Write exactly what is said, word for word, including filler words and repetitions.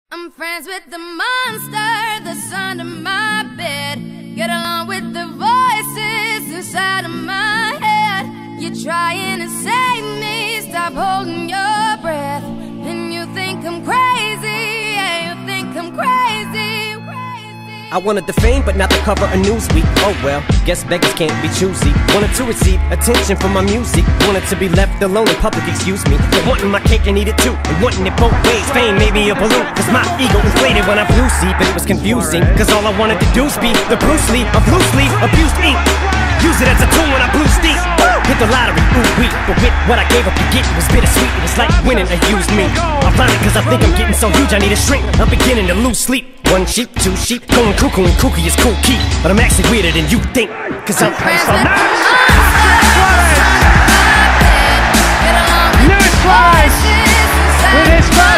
I'm friends with the monster that's under my bed. Get along with the voices inside of my head. You're trying to save me, stop holding your breath. And you think I'm crazy, yeah, you think I'm crazy, crazy. I wanted the fame, but not the cover of Newsweek. Oh well, guess beggars can't be choosy. Wanted to receive attention from my music. Wanted to be left alone in public, excuse me. But wanting my cake and eat it too, and wanting it both ways. Fame made me a balloon, cause my ego inflated when I flew see. But it was confusing, cause all I wanted to do was be the Bruce Lee of loosely abused ink. Use it as a tool when I blew steam. Hit the lottery, ooh wee. But with what I gave up to get, it was bittersweet. It was like winning a used me. I'm finding cause I think I'm getting so huge I need a shrink. I'm beginning to lose sleep. One sheep, two sheep, going cuckoo and kooky is cool key. But I'm actually weirder than you think, cause I'm friends so with the nice. monster. New Suarez with his first